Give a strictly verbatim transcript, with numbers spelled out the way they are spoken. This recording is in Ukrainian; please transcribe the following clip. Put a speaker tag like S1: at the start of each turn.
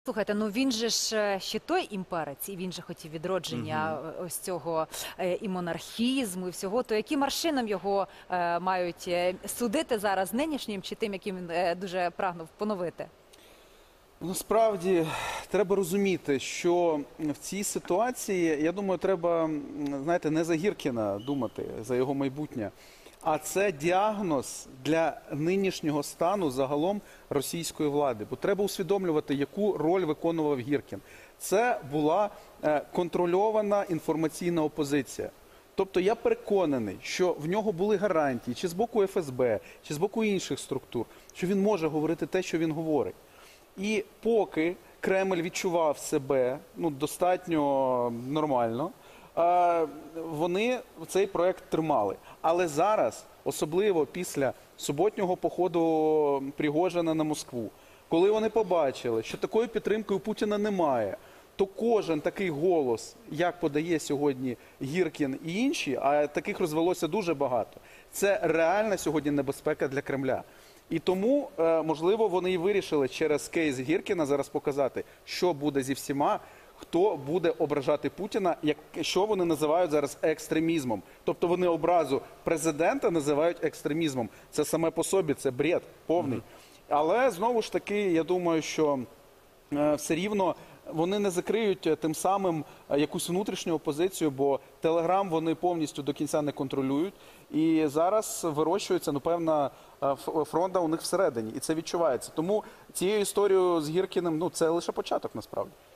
S1: Слухайте, ну він же ж ще той імперець, і він же хотів відродження угу. ось цього і монархізму, і всього. То яким аршином його е, мають судити зараз, нинішнім чи тим, яким він е, дуже прагнув поновити?
S2: Насправді, треба розуміти, що в цій ситуації, я думаю, треба, знаєте, не за Гіркіна думати, за його майбутнє, а це діагноз для нинішнього стану загалом російської влади. Бо треба усвідомлювати, яку роль виконував Гіркін. Це була контрольована інформаційна опозиція. Тобто я переконаний, що в нього були гарантії, чи з боку еф ес бе, чи з боку інших структур, що він може говорити те, що він говорить. І поки Кремль відчував себе ну, достатньо нормально, вони цей проект тримали. Але зараз, особливо після суботнього походу Пригожина на Москву, коли вони побачили, що такої підтримки у Путіна немає, то кожен такий голос, як подає сьогодні Гіркін і інші, а таких розвелося дуже багато, це реальна сьогодні небезпека для Кремля. І тому, можливо, вони і вирішили через кейс Гіркіна зараз показати, що буде зі всіма, хто буде ображати Путіна, що вони називають зараз екстремізмом. Тобто вони образу президента називають екстремізмом. Це саме по собі, це бред повний. Mm-hmm. Але, знову ж таки, я думаю, що все рівно вони не закриють тим самим якусь внутрішню опозицію, бо Телеграм вони повністю до кінця не контролюють. І зараз вирощується, ну, певна фронта у них всередині. І це відчувається. Тому цією історією з Гіркіним, ну, це лише початок, насправді.